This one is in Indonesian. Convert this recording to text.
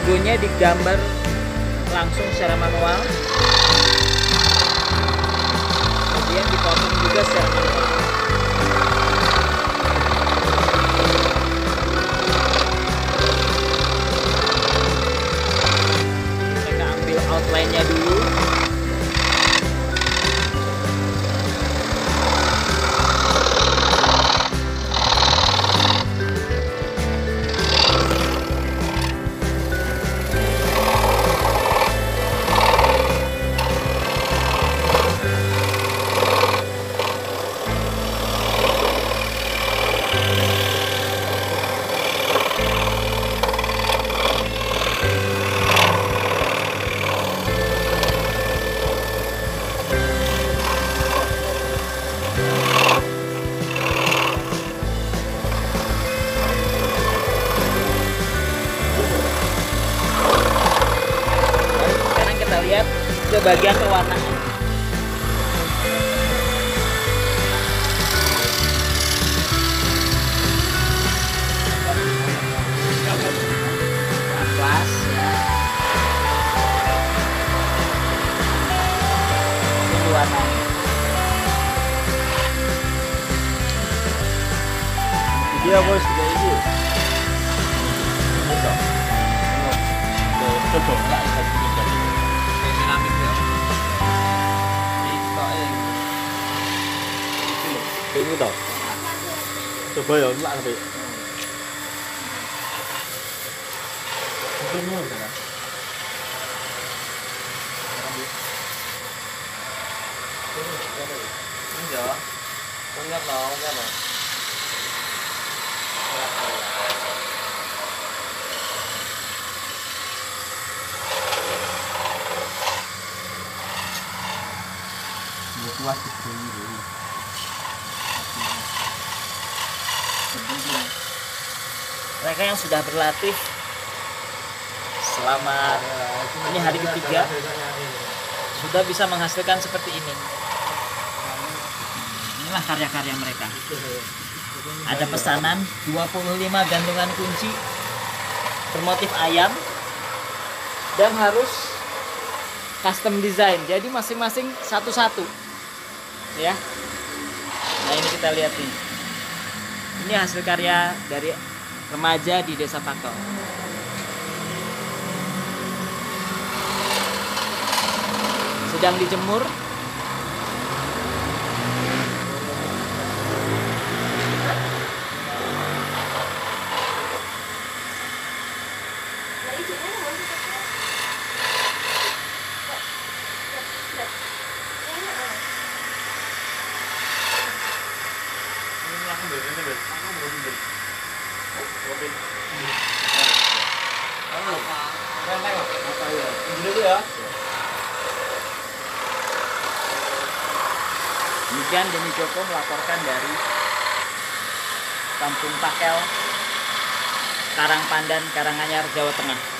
logonya digambar langsung secara manual, kemudian dipotong juga secara manual. Mereka ambil outline-nya dulu. Lihat ke bagian pewarnaan. Amplas ya. Ini warnanya. Dia bos sudah itu. Betul. Betul. Enggak bisa jadi. Dinamik ya. Ini toh. Coba ya enggak sampai. Ini mana? Ini ya. Enggak mau, enggak mau. Kuat sekali. Mereka yang sudah berlatih selama ini hari ketiga sudah bisa menghasilkan seperti ini. Inilah karya-karya mereka. Ada pesanan 25 gantungan kunci bermotif ayam dan harus custom design. Jadi masing-masing satu-satu. Ya. Nah, ini kita lihat nih. Ini hasil karya dari remaja di Desa Pakel. Sedang dijemur. Demikian Denny Joko melaporkan dari Kampung Pakel, Karangpandan, Karanganyar, Jawa Tengah.